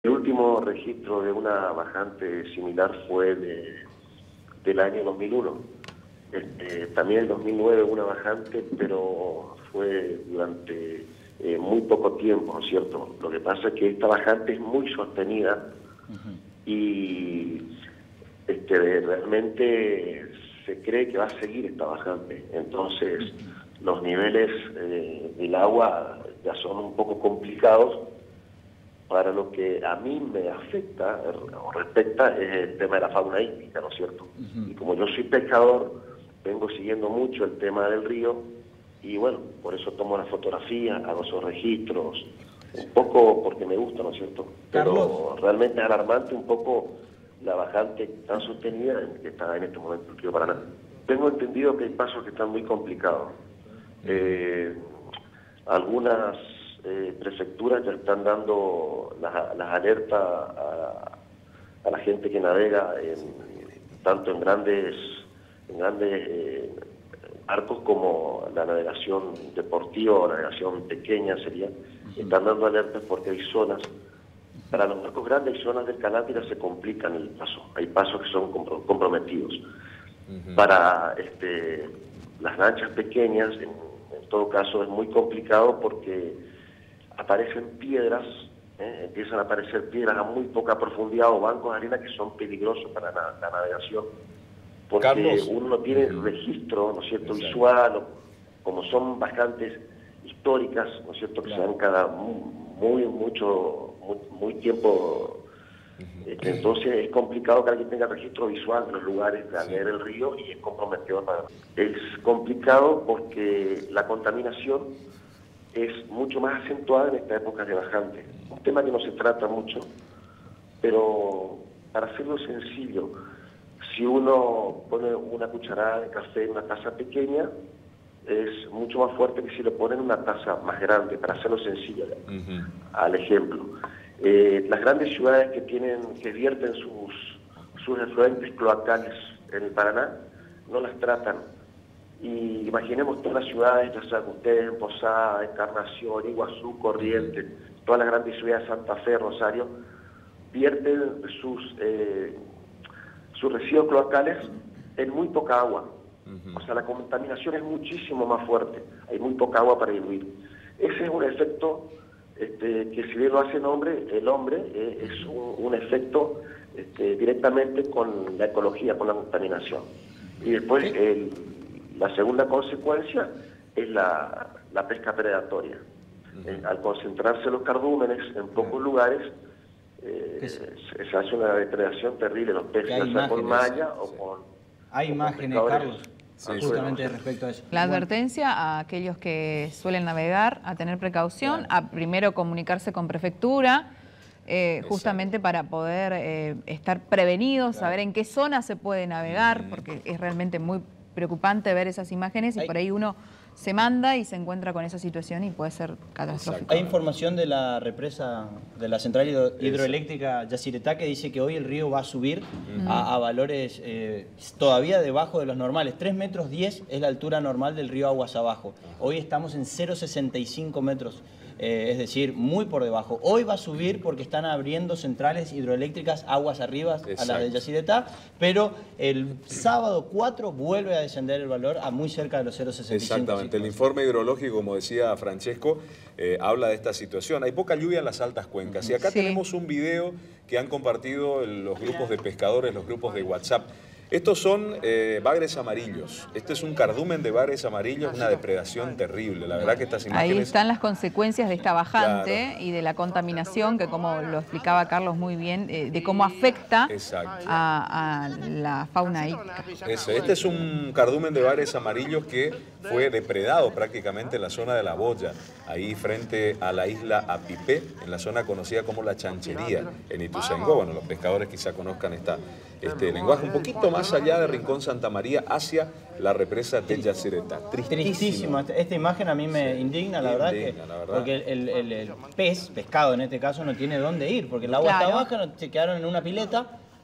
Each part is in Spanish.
El último registro de una bajante similar fue del año 2001. También en 2009 una bajante, pero fue durante muy poco tiempo, ¿no es cierto? Lo que pasa es que esta bajante es muy sostenida y realmente se cree que va a seguir esta bajante. Entonces, los niveles del agua ya son un poco complicados. Para lo que a mí me afecta o respecta es el tema de la fauna hídrica, ¿no es cierto? Y como yo soy pescador, vengo siguiendo mucho el tema del río y bueno, por eso tomo las fotografías, hago esos registros, un poco porque me gusta, ¿no es cierto? Pero realmente es alarmante un poco la bajante tan sostenida que está en este momento el río Paraná. Tengo entendido que hay pasos que están muy complicados. Algunas prefecturas ya están dando las alertas a la gente que navega tanto en grandes barcos como la navegación deportiva o navegación pequeña sería. Están dando alertas porque hay zonas, para los barcos grandes hay zonas del canal que ya se complican el paso, hay pasos que son comprometidos. Para las lanchas pequeñas, en todo caso es muy complicado porque aparecen piedras, empiezan a aparecer piedras a muy poca profundidad o bancos de arena que son peligrosos para la navegación, porque Carlos, uno no tiene registro, ¿no es cierto?, visual, como son bastantes históricas, ¿no es cierto?, que se dan cada muy tiempo. Entonces es complicado que alguien tenga registro visual de los lugares de leer el río y es comprometedor. Es complicado porque la contaminación es mucho más acentuada en esta época de bajante. Un tema que no se trata mucho, pero para hacerlo sencillo, si uno pone una cucharada de café en una taza pequeña, es mucho más fuerte que si lo pone en una taza más grande, para hacerlo sencillo. Al ejemplo, las grandes ciudades que vierten sus efluentes cloacales en el Paraná, no las tratan. Y imaginemos todas las ciudades, ya saben ustedes, en Posada, Encarnación, Iguazú, Corrientes, todas las grandes ciudades, Santa Fe, Rosario, vierten sus residuos cloacales en muy poca agua. O sea, la contaminación es muchísimo más fuerte, hay muy poca agua para diluir. Ese es un efecto que si bien lo hace el hombre es un efecto directamente con la ecología, con la contaminación. Y después la segunda consecuencia es la pesca predatoria. Al concentrarse los cardúmenes en pocos lugares, se hace una depredación terrible. Los peces ya con malla o con... Hay imágenes, Carlos, justamente respecto a eso. La advertencia a aquellos que suelen navegar, a tener precaución, a primero comunicarse con prefectura, justamente para poder estar prevenidos, saber en qué zona se puede navegar, porque es realmente muy preocupante ver esas imágenes y por ahí uno se manda y se encuentra con esa situación y puede ser catastrófico. Hay información de la represa, de la central hidroeléctrica Yacyretá, que dice que hoy el río va a subir a valores todavía debajo de los normales. 3,10 metros es la altura normal del río aguas abajo. Hoy estamos en 0,65 metros. Es decir, muy por debajo. Hoy va a subir porque están abriendo centrales hidroeléctricas aguas arriba a las de Yacyretá, pero el sábado 4 vuelve a descender el valor a muy cerca de los 0,65. Exactamente. El informe hidrológico, como decía Francesco, habla de esta situación. Hay poca lluvia en las altas cuencas. Y acá tenemos un video que han compartido los grupos de pescadores, los grupos de WhatsApp. Estos son bagres amarillos. Este es un cardumen de bagres amarillos, una depredación terrible. La verdad que estas imágenes... Ahí están las consecuencias de esta bajante y de la contaminación, que como lo explicaba Carlos muy bien, de cómo afecta a la fauna hídrica. Este es un cardumen de bagres amarillos que fue depredado prácticamente en la zona de La Boya, ahí frente a la isla Apipé, en la zona conocida como La Chanchería, en Ituzaingó. Bueno, los pescadores quizá conozcan este lenguaje un poquito más allá de Rincón Santa María hacia la represa de Yacyretá. Tristísimo. Esta imagen a mí me indigna, la verdad, porque el pescado en este caso no tiene dónde ir, porque el agua está baja, se quedaron en una pileta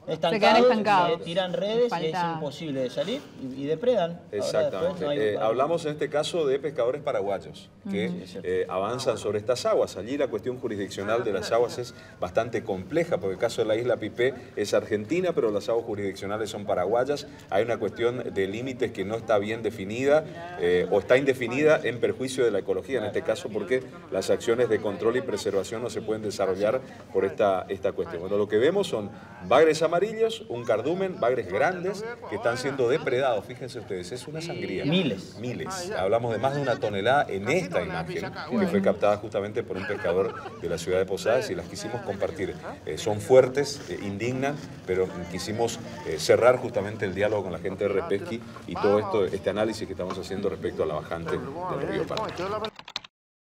estancados, estancados. tiran redes y es Falta- imposible de salir y depredan. Ahora, Exactamente. después no hay- Hablamos en este caso de pescadores paraguayos que avanzan sobre estas aguas. Allí la cuestión jurisdiccional de las aguas es bastante compleja, porque el caso de la isla Pipé es argentina, pero las aguas jurisdiccionales son paraguayas. Hay una cuestión de límites que no está bien definida o está indefinida en perjuicio de la ecología, en este caso porque las acciones de control y preservación no se pueden desarrollar por esta cuestión. Bueno, lo que vemos son bagres amarillos, un cardumen, bagres grandes que están siendo depredados. Fíjense ustedes, es una sangría. Miles. Miles. Hablamos de más de 1 tonelada en esta imagen que fue captada justamente por un pescador de la ciudad de Posadas y las quisimos compartir. Son fuertes, indignan, pero quisimos cerrar justamente el diálogo con la gente de Repesqui y todo este análisis que estamos haciendo respecto a la bajante del río Paraná.